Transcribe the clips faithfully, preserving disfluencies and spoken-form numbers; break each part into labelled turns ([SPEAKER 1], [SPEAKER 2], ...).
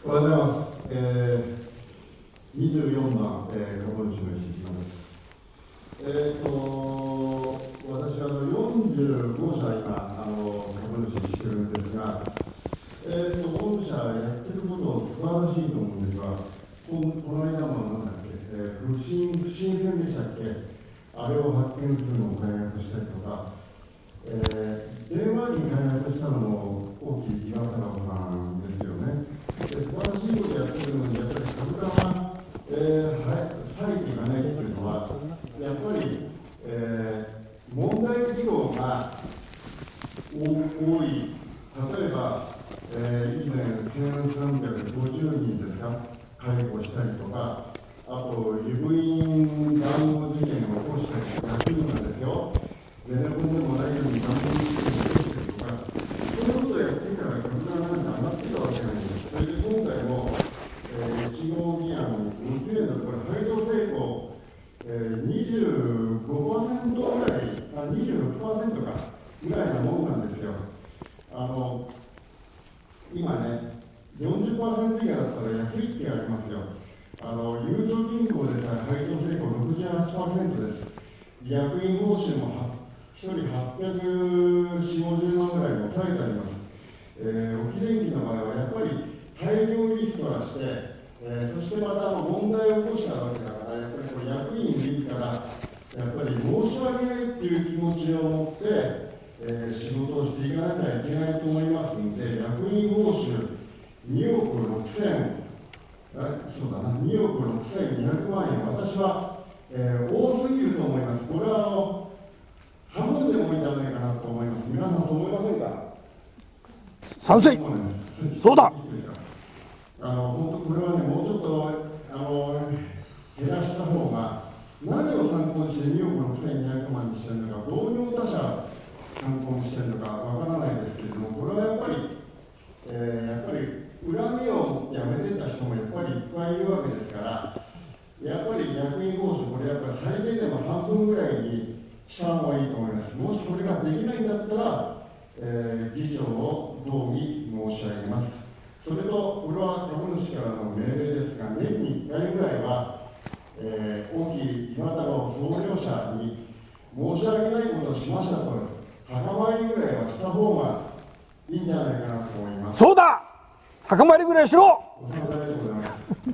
[SPEAKER 1] おはようございます。えー、にじゅうよんばん、えー、株主の石島です。えーと、私はあのよんじゅうごしゃ今、あの株主してるんですが、えーと、御社やってること素晴らしいと思うんですが、このこの間もなんだっけ、えー、不審不審船でしたっけ、あれを発見するのを開発したりとか、えー、電話に開発したのも大きい岩太郎さんですよね。で素晴らしいことやってるのに、やっぱり株価が、えー、下げていかないっていうのは、やっぱり、えー、問題事項が多い。例えば、えー、以前せんさんびゃくごじゅうにんですか、解雇したりとか、あと、湯布院談合事件を起こしたりとか、やってるんですよ。ゼネコンでもないように談合事件を起こしたりとか、そういうことをやってから株価がなんか上がってたわけなんです。それで今回も、えー、いち号議案、ごじゅうえんのこれ、配当成功、えー、にじゅうごパーセントぐらい、あ、にじゅうろくパーセント か、ぐらいなもんなんですよ。あの今ね、よんじゅっパーセント 以下だったら安いってありますよ。あのゆうちょ銀行でさえ配当成功 ろくじゅうはちパーセント です。役員報酬もひとりはっぴゃくよんじゅう、ごじゅうまんぐらい抑えてあります。えー、沖電機の場合はやっぱり大量リストラして、えー、そしてまたあの問題を起こしたわけだから、やっぱりこれ役員自らやっぱり申し訳ないっていう気持ちを持って、えー、仕事をしていかなきゃいけないと思いますので、役員報酬におくろくせん、そうだな、におくろくせんにひゃくまんえん、私は、えー、多すぎると思います。これはあの半分でもいいんじゃないかなと思います。皆さん、そう思いませんか？
[SPEAKER 2] 賛成。そうだ。
[SPEAKER 1] あの本当、これはね、もうちょっとあの減らした方が、何を参考にしてにおくろくせんにひゃくまんにしてるのか、同業他社参考にしてるのかわからないですけれども、これはやっぱり、えー、やっぱり恨みを持って辞めてった人もやっぱりいっぱいいるわけですから、やっぱり役員報酬、これやっぱり最低でも半分ぐらいにした方がいいと思います。もしこれができないんだったら、えー、議長を動議申し上げます。それと、これは株主からの命令ですが、年にいっかいぐらいは、えー、大きい岩太郎創業者に申し訳ないことをしましたと、墓参りぐらいはした方がいいんじゃないかなと思います。
[SPEAKER 2] そうだ、墓参りぐらいしろ。
[SPEAKER 1] お疲れ様でございます。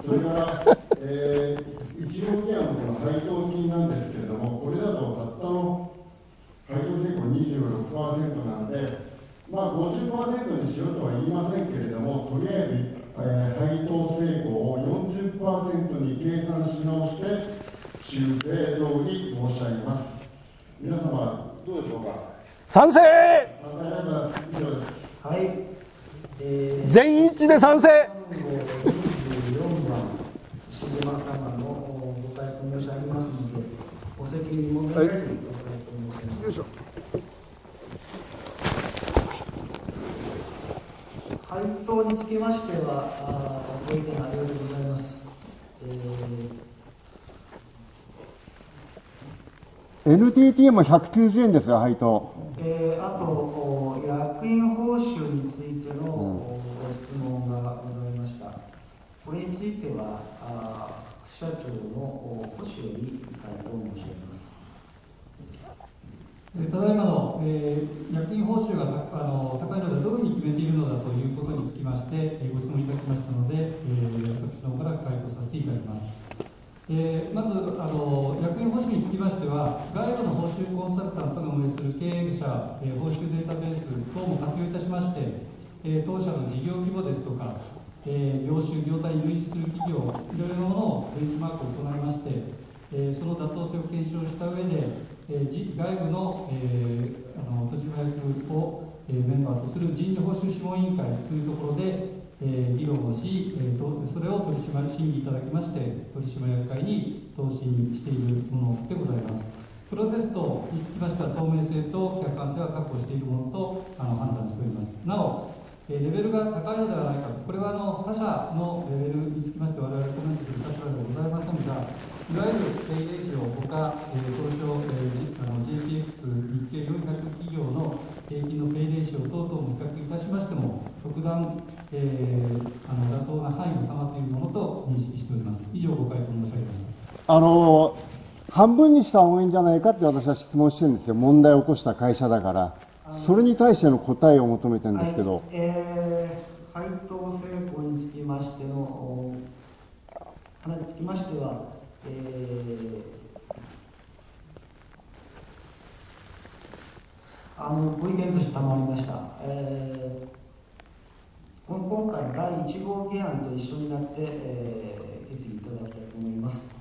[SPEAKER 1] それから、えー、いち号議案のこの配当金なんですけれども、これだとたったの配当成功 にじゅうろくパーセント なんで、まあ、ごじゅっパーセント にしろとは言いませんけれども、とりあえず、えー、配当成功を よんじゅっパーセント に計算し直して、修正動議申し上げます。皆様、どうでしょうか。
[SPEAKER 2] 賛成。
[SPEAKER 1] 賛成ありがとうございます。以上です。
[SPEAKER 3] はい。えー、
[SPEAKER 2] 全員一致で賛成。
[SPEAKER 3] にじゅうよんばん、石島様のご回答申し上げますので、お責任もないご回答申し上げます。よいしょ。配当につきましては、あご意見ありがとうございます。
[SPEAKER 1] えー、エヌティーティー もひゃくきゅうじゅうえんですよ、配当。
[SPEAKER 3] えー、あと、役員報酬についてのご質問がございました。これについては、あ副社長の星より回答申し上げます。
[SPEAKER 4] ただいまの、えー、役員報酬があの高いのでどういうふうに決めているのだということにつきまして、えー、ご質問いただきましたので、えー、私の方から回答させていただきます。えー、まずあの役員報酬につきましては、外部の報酬コンサルタントが運営する経営者、えー、報酬データベース等も活用いたしまして、えー、当社の事業規模ですとか、えー、業種、業態に類似する企業、いろいろなもののベンチマークを行いまして、えー、その妥当性を検証した上で、えー、外部の、えー、あの取締役を、えー、メンバーとする人事報酬諮問委員会というところで、えー、議論をし、えーと、それを取締審議いただきまして、取締役会に答申しているものでございます。プロセス等につきましては、透明性と客観性は確保しているものとあの判断しております。なお、えー、レベルが高いのではないか、これはあの他社のレベルにつきまして、我々コメントする立場ではございませんが、いわゆる経営レーションほか、えー、東証、えー、あの ジェイティーエックス 日経よんひゃく企業の平均のペイレーション等々も比較いたしましても、 特段、えー、あの妥当な範囲の様というものと認識しております。以上、ご回答申し上げました。
[SPEAKER 5] あの半分にした方がいいんじゃないかって私は質問してるんですよ、問題を起こした会社だから、それに対しての答えを求めてるんですけど、はい、
[SPEAKER 3] えー、配当成功につきましての話につきましては、えーあのご意見として賜りました。えー、今回、だいいち号議案と一緒になって、えー、決議いただきたいと思います。